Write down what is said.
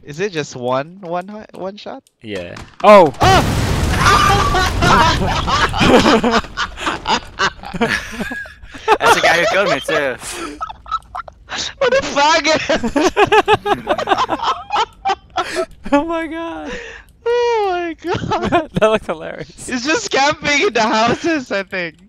Is it just one shot? Yeah. Oh! That's the guy who killed me too. What a faggot! Oh my god. Oh my god. That looked hilarious. He's just camping in the houses, I think.